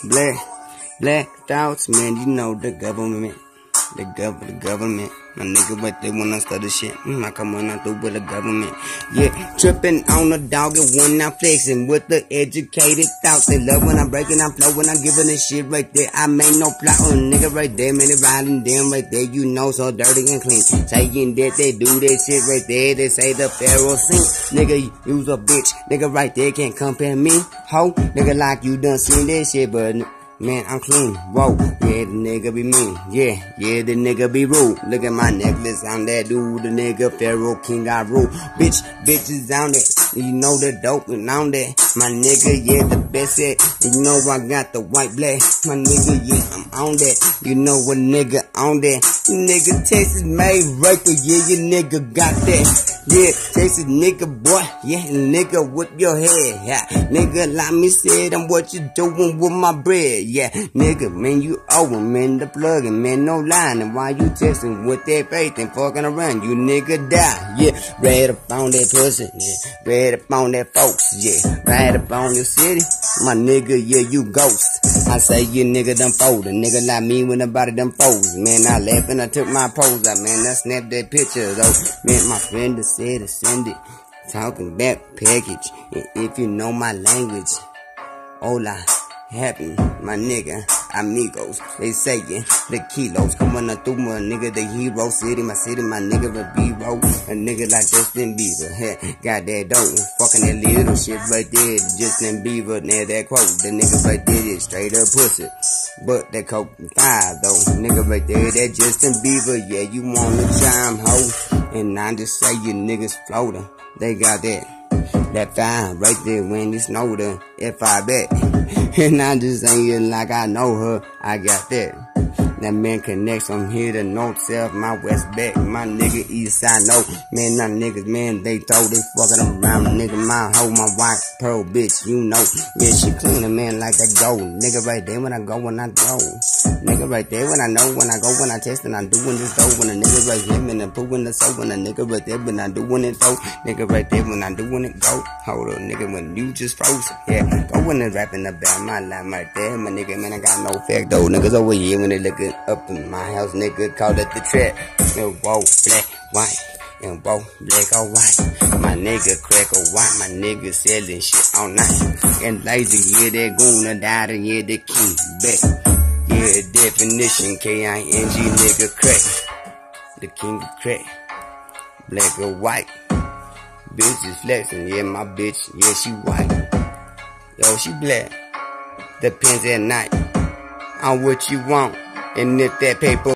Black thoughts, man, you know the government. The government. My nigga right there when I start the shit. I come on out through with the government. Yeah, tripping on the dog and when I'm flexing with the educated thoughts. They love when I'm breaking, I'm flowing, I'm giving this shit right there. I make no plot on nigga right there, man, they riding them right there. You know, so dirty and clean. Saying that they do that shit right there. They say the pharaoh sing. Nigga, you's a bitch. Nigga right there can't compare me. Ho, nigga like you done seen that shit, but man, I'm clean. Whoa, yeah, the nigga be mean. Yeah, the nigga be rude. Look at my necklace, I'm that dude. The nigga Pharaoh King, I rule. Bitches on that. You know the dope and on that. My nigga, yeah, the best at. You know I got the white black. My nigga, yeah, I'm on that. You know what nigga on that. You nigga Texas made raper, yeah, you nigga got that. Yeah, Texas nigga boy, yeah, nigga whip your head. Yeah, nigga like me said, I'm what you doing with my bread. Yeah, nigga, man, you over, man, the plugging, man, no lying. And why you texting with that faith and fucking around, you nigga die. Yeah, red up on that pussy, yeah, red up on that folks, yeah, red up on your city, my nigga, yeah, you ghost. I say you nigga done folded, nigga like me when the body done folds. Man, I laughed and I took my pose out, man, I snapped that picture though. Man, my friend said to send it, talking back package. And if you know my language, hola. Happy, my nigga, amigos, they sayin' the kilos, coming up through my nigga, the hero, city, my nigga, the B-roll, a nigga like Justin Bieber, hey, got that dope, fucking that little shit right there, Justin Bieber, now that quote, the nigga right there is straight up pussy, but that coke 5 though, nigga right there, that Justin Bieber, yeah, you wanna chime, ho, and I just say you niggas floater, they got that 5 right there when you know the F5 bet. And I just saying like I know her, I got that. That man connects from here to north, south, my west back, my nigga east side, no. Man, not niggas, man, they throw they fucking around, nigga, my hoe, my white pearl bitch, you know. Yeah, she cleanin', man, like that gold. Nigga right there when I go, when I go. Nigga right there when I know, when I go, when I test and I'm doing this though. When a nigga right here, man, I'm proving the soul. When a nigga right there, when I'm doing it though. Nigga right there when I'm doing it, go. Hold up, nigga, when you just froze. Yeah, go when they rapping about my life right there. My nigga, man, I got no fact though. Niggas over here when they lookin' up in my house, nigga, call it the trap. And whoa, black, white, and whoa, black or white. My nigga crack or white, my nigga selling shit all night. And lazy, yeah, that goon, died, and yeah, the king back. Yeah, definition, K-I-N-G, nigga crack. The king of crack. Black or white. Bitch is flexing, yeah, my bitch, yeah, she white. Yo, she black. Depends at night on what you want. And if that paper